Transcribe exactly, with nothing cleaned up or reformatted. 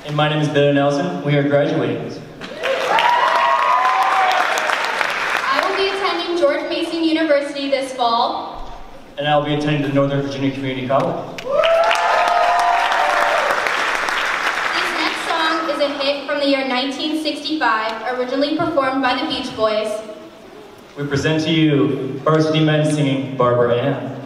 And my name is Billy Nelson. We are graduating. I will be attending George Mason University this fall. And I'll be attending the Northern Virginia Community College. This next song is a hit from the year nineteen sixty-five, originally performed by the Beach Boys. We present to you Varsity Men singing Barbara Ann.